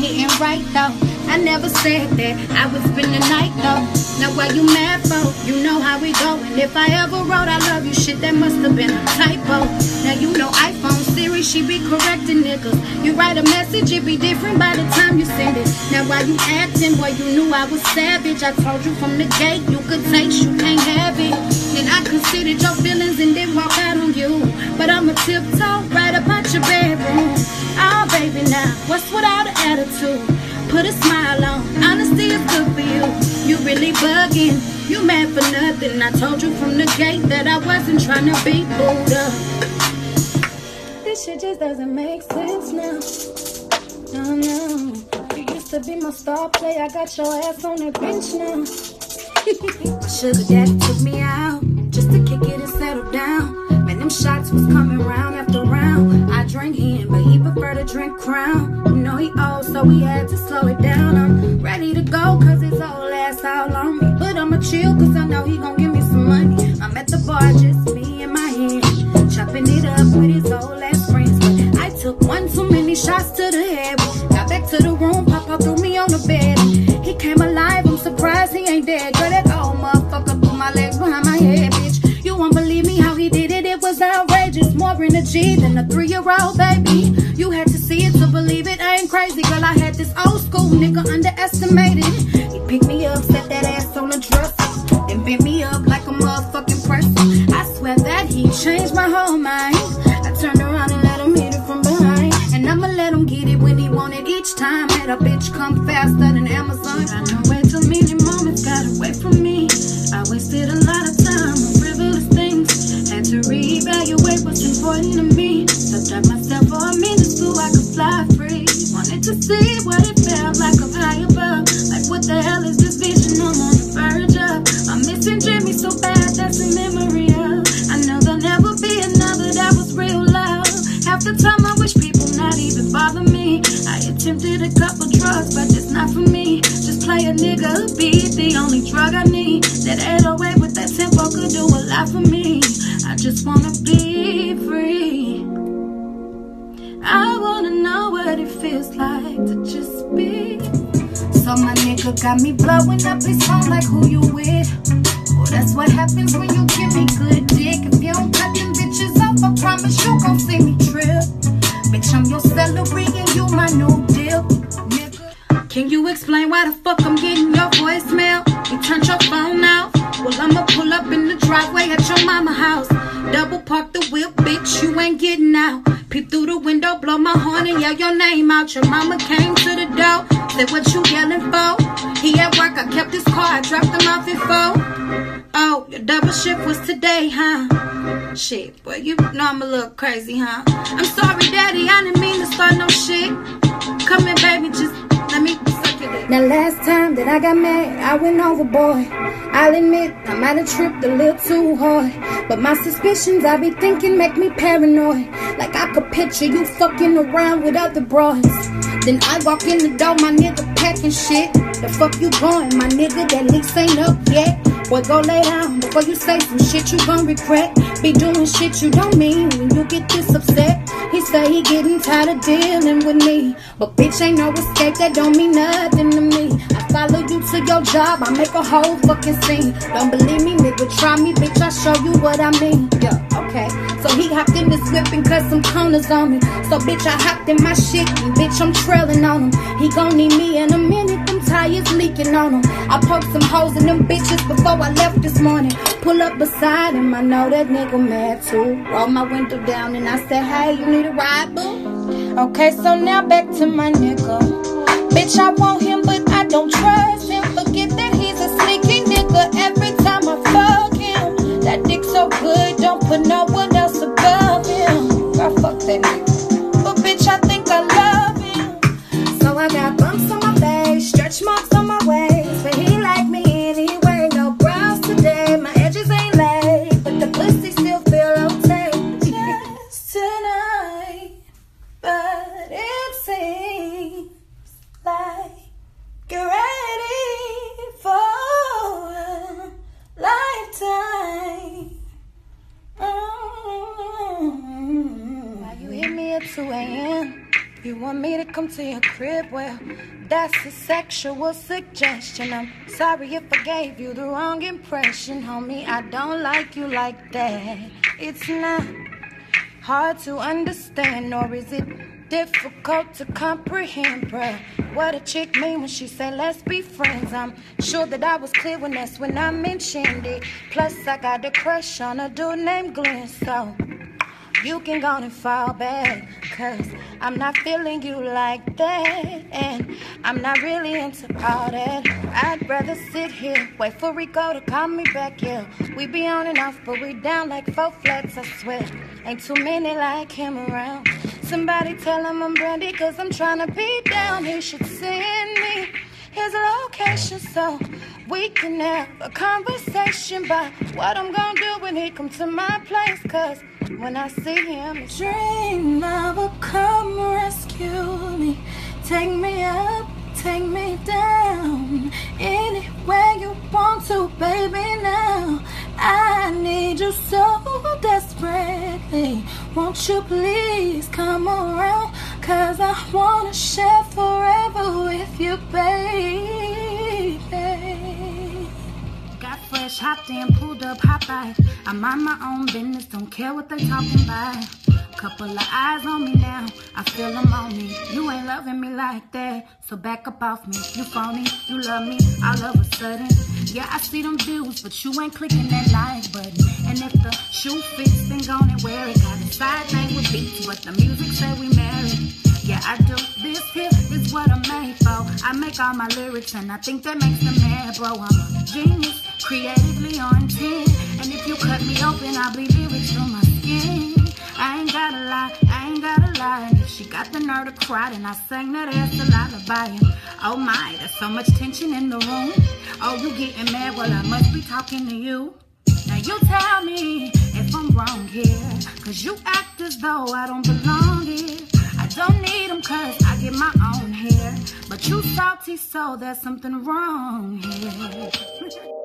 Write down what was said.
getting right though. I never said that I would spend the night though. Now why you mad for? You know how we go. And if I ever wrote I love you shit, that must have been a typo. Now you know iPhone Siri, she be correcting niggas. You write a message, it be different by the time you send it. Now why you acting? Boy, you knew I was savage. I told you from the gate, you could taste, you can't have it. And I considered your feelings and then walk out on you. But I'ma tiptoe right up out your bedroom. Oh baby, now what's without an attitude? Put a smile on, honesty is good for you. You really bugging, you mad for nothing. I told you from the gate that I wasn't trying to be booed up. This shit just doesn't make sense now. No, no. You used to be my star player, I got your ass on that bench now. My sugar daddy took me out just to kick it and settle down. Man, them shots was coming round after round. I drank him, but he preferred to drink Crown. You know he old, so we had to slow it down. I'm ready to go, cause his old ass all on me. But I'ma chill, cause I know he gon' give me some money. I'm at the bar, just me and my hand, chopping it up with his old ass friends. But I took one too many shots to the head. Got back to the room, Papa threw me on the bed. He came alive, I'm surprised he ain't dead. Girl, that old motherfucker put my legs behind my head, bitch. You won't believe me how he did it, it was outrageous. More energy than a 3-year-old baby. You had to see it to believe it, I ain't crazy. Girl, I had this old school nigga underestimated. He picked me up, set that ass on the dresser, and bent me up like a motherfucking presser. I swear that he changed my whole mind. I turned around and let him hit it from behind. And I'ma let him get it when he want it each time. Had a bitch come faster than Amazon. I know way too many moments got away from me. I wasted a lot of time on frivolous things. Had to reevaluate what's important to me. Subtract myself for a minute so I could fly free. Wanted to see what it felt like up high above. Like what the hell is this vision I'm on the verge of? I'm missing Jimmy so bad, that's a memory of. I know there'll never be another that was real love. Half the time I wish people not even bother me. I attempted a couple drugs, but it's not for me. Just play a nigga, beat the only drug I need. That 808 with that tempo could do a lot for me. I just wanna be free. I wanna know what it feels like to just be. So my nigga got me blowing up his phone like who you with. Well, that's what happens when you give me good dick. If you don't cut them bitches off, I promise you gon' see me trip. Bitch, I'm your celery and you my new deal, nigga. Can you explain why the fuck I'm getting your voicemail? You turned your phone out. Well, I'ma pull up in the driveway at your mama house. Double park the whip, bitch, you ain't getting out. Peep through the window, blow my horn and yell your name out. Your mama came to the door, said what you yelling for? He at work, I kept his car, I dropped him off at 4. Oh, your double shift was today, huh? Shit, boy, you know I'm a little crazy, huh? I'm sorry, daddy, I didn't mean to start no shit. Come here, baby, just let me suck your dick. Now last time that I got mad, I went overboard. I'll admit, I might have tripped a little too hard. But my suspicions, I be thinking, make me paranoid. Like I could picture you fucking around with other broads. Then I walk in the door, my nigga packing shit. The fuck you going, my nigga, that lease ain't up yet. Boy, go lay down before you say some shit you gon' regret. Be doing shit you don't mean when you get this upset. He say he getting tired of dealing with me. But bitch, ain't no escape, that don't mean nothing to me. I follow you to your job, I make a whole fucking scene. Don't believe me, nigga, try me, bitch, I show you what I mean. Yeah, okay. So he hopped in this whip and cut some corners on me. So bitch, I hopped in my shit and bitch, I'm trailing on him. He gon' need me in a minute, them tires leaking on him. I poked some holes in them bitches before I left this morning. Pull up beside him, I know that nigga mad too. Roll my window down and I said, hey, you need a ride, boo? Okay, so now back to my nigga. Bitch, I want him, but I don't trust him. Forget that he's a sneaky nigga. Every time I fuck him, that dick so good, don't put no one else above him. Girl, fuck that nigga. But bitch, I think I love him. So I got bumps on my face, stretch marks on my waist. But he like me anyway, no brows today. My edges ain't laid, but the pussy still feel okay. Just tonight, but it seems like you're ready. me to come to your crib. Well, that's a sexual suggestion. I'm sorry if I gave you the wrong impression, homie. I don't like you like that. It's not hard to understand, nor is it difficult to comprehend, bruh. What a chick mean when she said let's be friends. I'm sure that I was clear when I mentioned it. Plus I got a crush on a dude named Glenn, so you can go and fall back, cause I'm not feeling you like that, and I'm not really into all that. I'd rather sit here, wait for Rico to call me back, yeah. We be on and off, but we down like 4 flats, I swear. Ain't too many like him around. Somebody tell him I'm brandy, cause I'm tryna be down. He should send me his location so we can have a conversation about what I'm gonna do when he come to my place. Cause when I see him, it's dream I will come rescue me. Take me up, take me down, anywhere you want to, baby. Now I need you so desperately. Won't you please come around, cause I wanna share forever with you, baby. Got fresh, hopped in, pulled up, hop out. I mind my own business, don't care what they talking about. Couple of eyes on me now, I feel them on me. You ain't loving me like that, so back up off me. You phony, you love me all of a sudden. Yeah, I see them views, but you ain't clicking that like button. And if the shoe fits, then go and wear it. Got a side thing with beats, but the music say we married. Yeah, I do. This here is what I'm made for. I make all my lyrics and I think that makes them mad, bro. I'm a genius, creatively on 10. And if you cut me open, I'll bleed lyrics through my skin. I ain't gotta lie, I ain't gotta lie. And if she got the nerve to cry, then I sang that ass a lullaby. And oh my, there's so much tension in the room. Oh, you getting mad? Well, I must be talking to you. Now you tell me if I'm wrong here, cause you act as though I don't belong here. I don't need them cause I get my own hair, but you salty, so there's something wrong here.